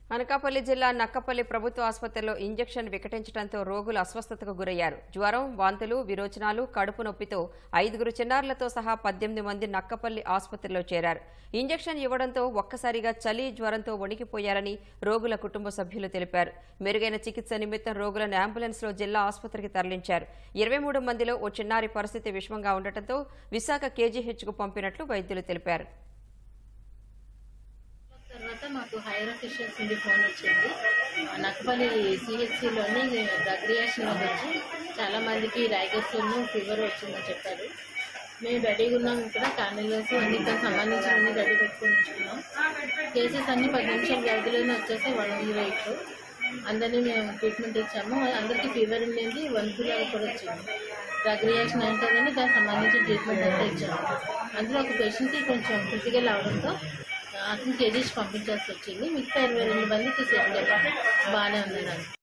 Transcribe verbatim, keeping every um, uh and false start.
అనకాపల్లి జిల్లా నక్కపల్లి ప్రభుత్వ ఆసుపత్రిలో ఇంజెక్షన్ వికటించడంతో రోగులు అస్వస్థతకు గురయ్యారు. జ్వరం, వాంతులు, విరోచనాలు, కడుపు నొప్పితో ఐదుగురు చిన్నారులతో సహా పద్దెనిమిది మంది నక్కపల్లి ఆసుపత్రిలో చేరారు. ఇంజెక్షన్ ఇవ్వడంతో ఒక్కసారిగా చలి, జ్వరంతో వణికిపోయారని రోగుల కుటుంబ సభ్యులు తెలిపారు. మెరుగైన చికిత్స నిమిత్తం రోగులను అంబులెన్స్లో జిల్లా ఆసుపత్రికి తరలించారు. ఇరవై మూడు మందిలో ఓ చిన్నారి పరిస్థితి విషమంగా ఉండటంతో విశాఖ కేజీహెచ్కు పంపినట్లు వైద్యులు తెలిపారు. తర్వాత మాకు హైర్ అఫీషియల్స్ నుండి ఫోన్ వచ్చింది. నక్కపల్లి సిహెచ్సిలోని డ్రగ్ రియాక్షన్ వచ్చి చాలా మందికి రైగర్స్ను ఫీవర్ వచ్చిందని చెప్పారు. మేము రెడీగా ఉన్నాం. ఇక్కడ క్యానల్స్ అన్ని సంబంధించినవన్నీ రెడీ పెట్టుకుని ఉంచుకున్నాం. కేసెస్ అన్ని పది నిమిషాల వ్యవధిలోనే వచ్చేసి వన్ జీరో ఎయిట్ అందరినీ మేము ట్రీట్మెంట్ ఇచ్చాము. అందరికీ ఫీవర్ ఉండేది, వణుకులాగా కూడా వచ్చింది. డ్రగ్ రియాక్షన్ అంటే కానీ దానికి సంబంధించిన ట్రీట్మెంట్ అంతా ఇచ్చాము. అందులో ఒక పేషెంట్కి కొంచెం క్రిటికల్ అవడంతో అతను కేజీస్ పంపించాల్సి వచ్చింది. మిగతా ఇరవై రెండు మందికి సేఫ్గా బాగానే ఉంది.